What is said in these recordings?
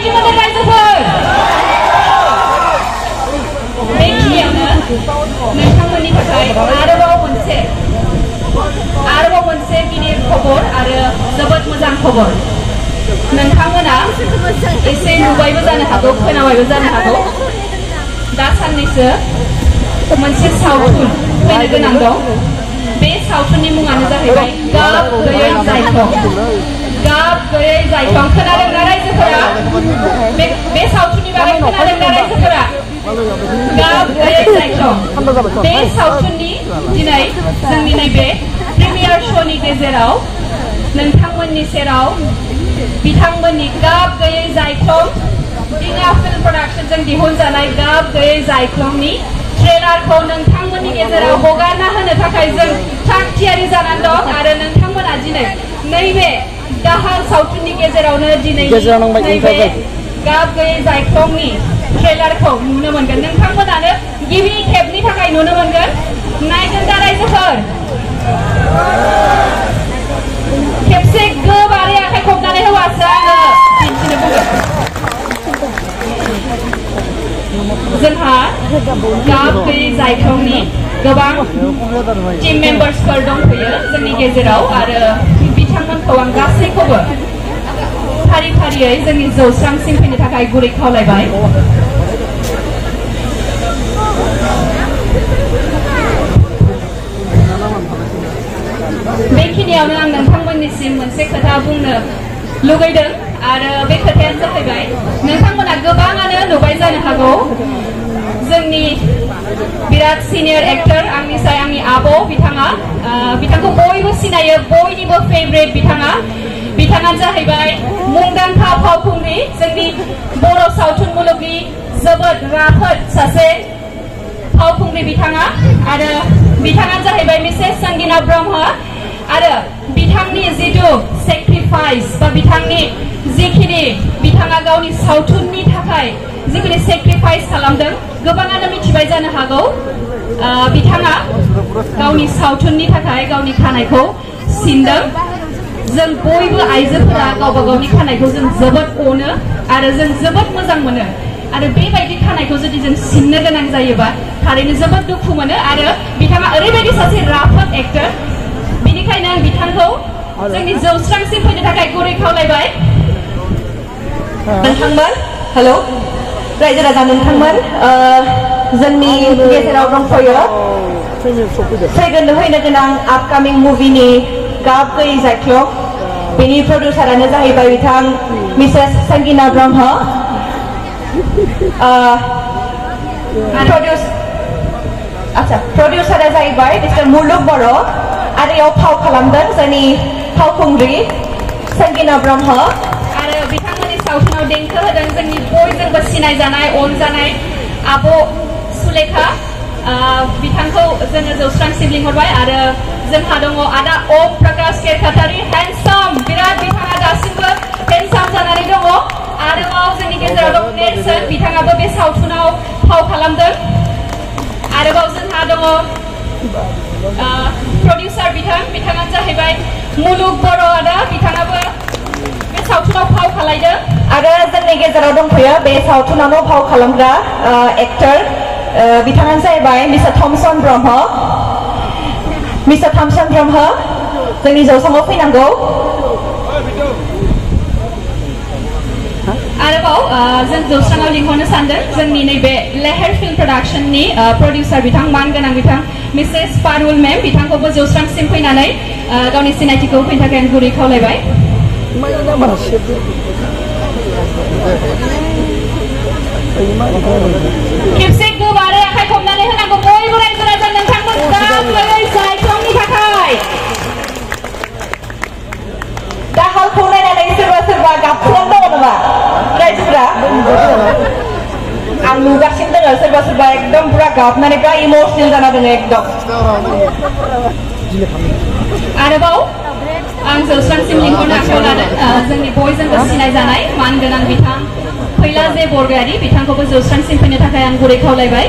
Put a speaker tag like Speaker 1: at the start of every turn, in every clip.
Speaker 1: बायदि मोनो रायजोफोर बेखिनियावनो नोंथांमोननि थाखाय आरोबाव मोनसे गिदिर खबर आरो जोबोद मोजां खबर नोंथांमोना एसे नुबायबो जानो हागौ खोनाबायबो जानो हागौ दा साननैसो मोनसे सावथुन फैनो गोनां दं बे सावथुननि मुङानो जाहैबाय गाब गैयै जायख्लं खोनादोंना रायजोफोरा बे सावथुननि बागै खोनादोंना रायजोफोरा गाब गैयै जायख्लं बे सावथुननि दिनै जोंनि नैबे प्रिमियार श'नि गेजेराव नोंथांमोननि सेराव बिथांमोननि गाब गैयै जायख्लं दिङा फिल्म प्रडाक्शनजों दिहुनजानाय गाब गैयै जायख्लंनि ट्रेलारखौ नोंथांमोननि गेजेराव हगारना होनो थाखाय जों थाग थियारि जानानै दं आरो नोंथांमोना दिनै नैबे दाहाल सावथुननि गेजेरावनो दिनै नैबे गाब गैयै जायख्लंनि ट्रेलारखौ नुनो मोनगोन नोंथांमोनानो गिबि खेबनि थाखाय नुनो मोनगोन नायगोन दा रायजोफोर खेबसे गोबारै आखाइ खबनानै होबासो आङो दिन्थिनो बुंगोन जोंहा गाब गैयै जायख्लंनि गोबां टीम मेम्बार्सफोर दंफैयो जोंनि गेजेराव आरो बिथांमोनखौ आं गासैखौबो फारि फारियै जोंनि जौस्रांसिम फैनो थाखाय गुरै खावलायबाय बेखिनियावनो आं नोंथांमोननिसिम मोनसे खोथा बुंनो लुगैदों आरो बे खोथायानो जाहैबाय नोंथांमोना गोबाङानो नुबाय जानो हागौ जोंनि बिराद सिनियर एक्टर आंनि आब' बिथांखौ बयबो सिनायो बयनिबो फेभरेट बिथाङा जाहैबाय मुंदांखा फावखुंग्रि जोंनि बर' सावथुन मुलुगनि जोबोद राफोद सासे फावखुंग्रि बिथाङा जाहैबाय मिसेस संगिना ब्रह्म आरो बिथांनि जिथु सेक्रिफाइस बा बिथांनि जिखिनि बिथाङा गावनि सावथुननि थाखाय जिखिनि सेक्रिफाइस खालामदों गोबाङानो मिथिबाय जानो हागौ बिथाङा गावनि सावथुननि थाखाय गावनि खानायखौ सिनदों जों बयबो आइजोफोरा गावबा गावनि खानायखौ जों जोबोद अनो आरो जों जोबोद मोजां मोनो आरो बेबायदि खानायखौ जुदि जों सिननो गोनां जायोबा थारैनो जोबोद दुखु मोनो आरो बिथाङा ओरैबायदि सासे राफोद एक्टर बेनिखायनो आं बिथांखौ जोंनि जौस्रांसिम फैनो थाखाय गुरै खावलायबाय नोंथांमोन हेलौ रायजो राजा नोंथांमोन जोंनि गेजेराव दंफैयो फैगोन फैनो गोनां आपकामिं मुभिनि गाब गैयै जायख्लं बेनि प्रडिउसारानो जाहैबाय बिथां मिसेस संगिना ब्रह्म प्रडिउसारा जाहैबाय मिस्टार मुलुग बर' आरो बेयाव फाव खालामदों जोंनि फावखुंग्रि संगिना ब्रह्म आरो बिथांमोननि सावथुनाव देंखो होदों जोंनि बयजोंबो सिनायजानाय अनजानाय आब' सुलेखा बिथांखौ जोङो जौस्रांसिम लिंहरबाय आरो जोंहा दङ आदा ओम प्रकाश केरकाटारि हेन्डसाम बिराद बिथाङा दासिमबो हेन्डसाम जानानै दङ आरोबाव जोंनि गेजेराव दं नेरसोन बिथाङाबो बे सावथुनाव फाव खालामदों आरोबाव जोंहा दङ प्रडिउसार बिथाङा जाहैबाय मुलुग बर' आदा बिथाङाबो बे सावथुनाव फाव खालायदों आरो जोंनि गेजेराव दंफैयो बे सावथुनावनो फाव खालामग्रा एक्टर बिथाङानो जाहैबाय मिस्टार थमसन ब्रह्म जोंनि जौसाङाव फैनांगौ आरोबाव जों जौस्राङाव लिंहरनो सानदों जोंनि नैबे लेहेर फिल्म प्रडाक्शननि प्रडिउसार बिथां मानगोनां बिथां मिसेस पारुल मेम बिथांखौबो जौस्रांसिम फैनानै गावनि सिनायथिखौ होफैनो थाखाय आं गुरै खावलायबाय खेबसे गोबारै आखाइ खबनानै होनांगौ बयबो रायजो राजा नोंथांमोन गाब गैयै जायख्लंनि थाखाय दाहालखौ नायनानै सोरबा गाबख्रावदों नामा रायजोफोरा आं नुगासिनो दङ सोरबा एकदम पुरा गाबनानै पुरा इमोसनेल जाना दङ एकदम आरोबाव आं जौस्रांसिम लिंहरनो आखायाव लादों जोंनि बयजोंबो सिनायजानाय मानगोनां बिथां फैलाजे बरगयारी बिथांखौबो जौस्रांसिम फैनो थाखाय आं गुरै खावलायबाय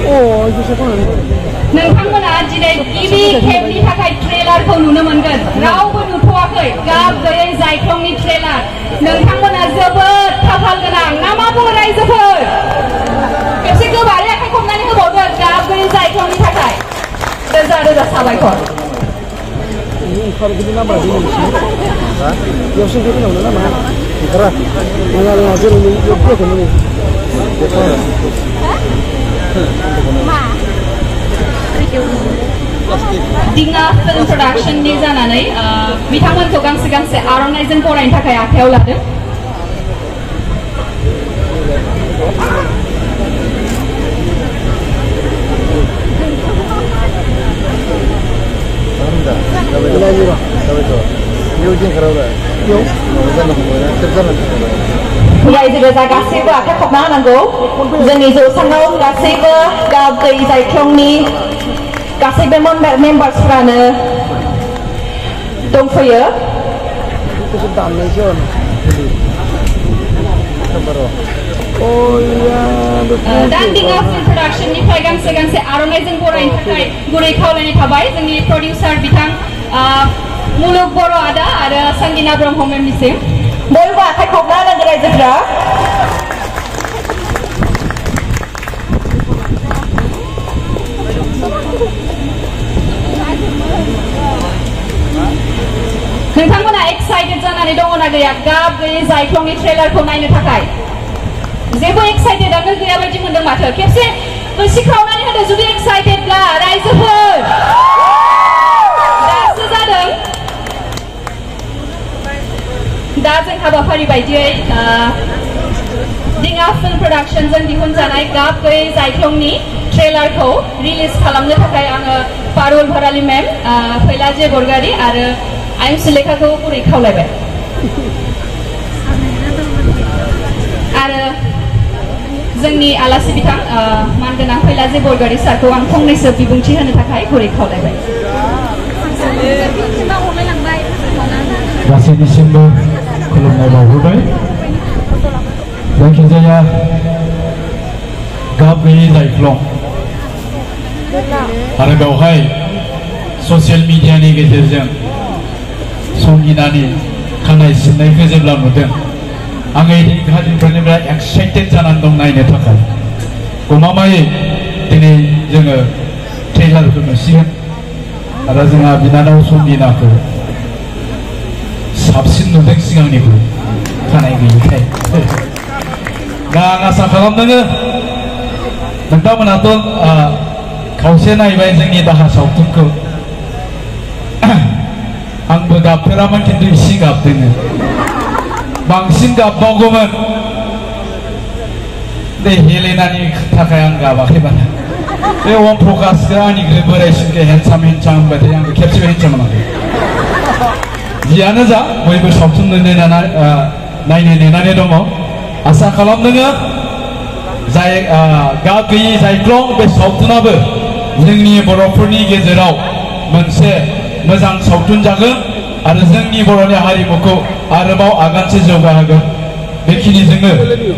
Speaker 1: नोंथांमोना दिनै गिबि खेबनि थाखाय ट्रेलारखौ नुनो मोनगोन रावबो नुथ'वाखै गाब गैयै जायख्लंनि ट्रेलार नोंथांमोना जोबोद खाफाल गोनां ना मा बुङो रायजोफोर खेबसे गोबारै आखाइ खबनानै होबावदो गाब गैयै जायख्लंनि थाखाय रोजा रोजा साबायखर दिङा फिल्म प्रडाक्शननि जानानै बिथांमोनखौ गांसे गांसे आर'नाइजों बरायनो थाखाय आखायाव लादों रायजो राजा गासैबो आखाइ खबना होनांगौ जोंनि जौसाङाव गासैबो गाब गैयै जायख्लंनि गासैबो मेम्बार्सफ्रानो दंफैयो दान्दिङा फिल्म प्रडाक्शननिफ्राय गांसे गांसे आर'नाइजों बरायनो थाखाय गुरै खावलायनाय थाबाय जोंनि प्रडिउसार बिथां मुलुग बर' आदा आरो संगिना ब्रह्म मेमनिसिम बयबो आखाइ खबना होनांगौ रायजोफ्रा नोंथांमोना एक्साइटेड जानानै दङना गैया गाब गैयै जायख्लंनि ट्रेलारखौ नायनो थाखाय जेबो एक्साइटेडआनो गैया बायदि मोनदों माथो खेबसे सिखावनानै होदो जुदि एक्साइटेडब्ला रायजोफोर दासो जादों दा जों हाबाफारि बायदियै दिङा फिल्म प्रडाक्शनजों दिहुनजानाय गाब गैयै जायख्लंनि ट्रेलारखौ रिलिज खालामनो थाखाय आङो पारुल भराली मेम फैलाजे बरगारी आरो आइम सुलेखाखौ गुरै खावलायबाय आरो जोंनि आलासि बिथां मानगोनां फैलाजे बरगारी सारखौ आं फंनैसो बिबुंथि होनो थाखाय गुरै खावलायबाय
Speaker 2: गासैनिसिमबो खुलुमनाय बावहरबाय जायखिजाया गाब गैयै जायख्लं आरो बेवहाय ससियेल मिडियानि गेजेरजों संगिनानि खानाय सिननायखौ जेब्ला नुदों आङो दिनखालिनिफ्राय एक्साइटेड जानानै दं नायनो थाखाय गमामायै दिनै जोङो ट्रेलारखौ नुसिगोन आरो जोंहा बिनानाव संगिनाखौ साबसिन नुदों सिगांनिख्रुइ खानाय गैयिखाय दा आं आसा खालामदों नोंथांमोनाथ' खावसे नायबाय जोंनि दाहा सावथुनखौ आंबो गाबफेरामोन खिन्थु इसे गाबदों बांसिन गाबबावगौमोन बे हेलेनानि थाखाय आं गाबाखै बारा बे ओम प्रकाशखौ आंनिख्रुइ बोराइसिनखौ हेन्डसाम होनबाथाय आंबो खेबसेबो हेन्डसाम मोनाखै जियानो जा बयबो सावथुन नायनो नेनानै दङ आसा खालामदों जाय गाब गैयै जायख्लं बे सावथुनाबो जोंनि बर'फोरनि गेजेराव मोनसे मोजां सावथुन जागोन आरो जोंनि बर'नि हारिमुखौ आरोबाव आगानसे जौगाहोगोन बेखिनिजोंनो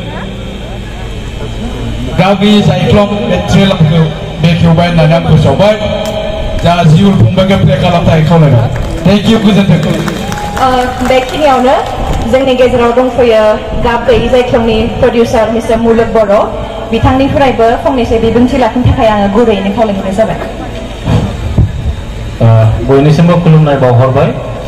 Speaker 2: गाब गैयै जायख्लं बे ट्रेलारखौ बेखेवबाय होननानै आं फोसावबाय जा जिउल फंबायखौ प्ले खालामनो थाखाय खावलायबाय थेंक इउ गोजोन्थों
Speaker 1: बेखिनियावनो जोंनि गेजेराव दंफैयो गाब गैयै जायख्लंनि प्रडिउसार मिस्टार मुलुग बर' बिथांनिफ्रायबो फंनैसो बिबुंथि लाखिनो थाखाय आङो गुरैयैनो खावलायहरनाय जाबाय
Speaker 3: बयनिसिमबो खुलुमनाय बावहरबाय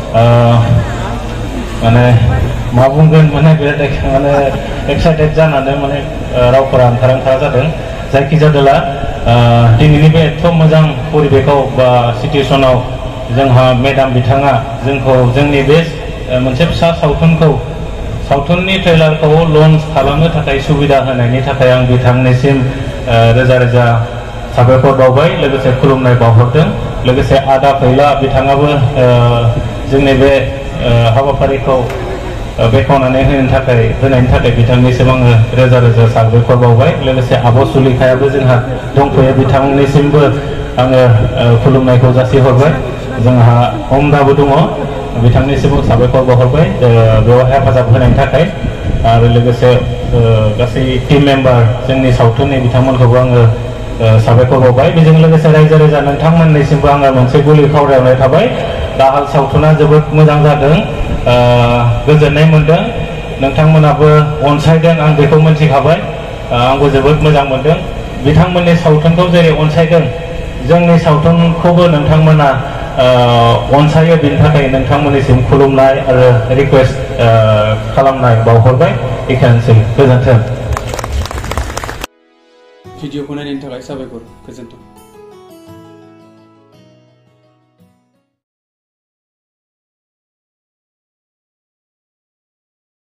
Speaker 3: माने मा बुंगोन माने बिराद माने एक्साइटेड जानानै माने रावफोरा ओंखारा जादों जायखिजादोला दिनैनि बे एथ' मोजां परिबेकाव बा सिटुएसनाव जोंहा मेडाम बिथाङा जोंखौ जोंनि बे मोनसे फिसा सावथुननि ट्रेलारखौ लन्च खालामनो थाखाय सुबिदा होनायनि थाखाय आं बिथांनिसिम रोजा रोजा साबायखर बावबाय लोगोसे खुलुमनाय बावहरदों लोगोसे आदा फैला बिथाङाबो जोंनि बे हाबाफारिखौ बेखेवनानै होनायनि थाखाय बिथांनिसिम आङो रोजा रोजा साबायखर बावबाय लोगोसे आब' सुलेखायाबो जोंहा दंफैयो बिथांनिसिमबो आङो खुलुमनायखौ जासिहरबाय जोंहा हमदाबो दङ बिथांनिसिमबो साबायखर बावहरबाय बेयाव हेफाजाब होनायनि थाखाय आरो लोगोसे गासै टीम मेम्बार जोंनि सावथुननि बिथांमोनखौबो आङो साबायखर बावबाय बेजों लोगोसे रायजो राजा नोंथांमोननिसिमबो आङो मोनसे गुलि खावलायनाय थाबाय दाहाल सावथुना जोबोद मोजां जादों गोजोननाय मोनदों नोंथांमोनाबो अनसायदों आं बेखौ मिथिखाबाय आंबो जोबोद मोजां मोनदों बिथांमोननि सावथुनखौ जेरै अनसायदों जोंनि सावथुनखौबो नोंथांमोना अनसायो बिनि थाखाय नोंथांमोननिसिम खुलुमनाय आरो रिक्वेस्ट खालामनाय बावहरबाय एखानोसै गोजोन्थों
Speaker 4: भिडिअखौ नायनायनि थाखाय साबायखर गोजोन्थों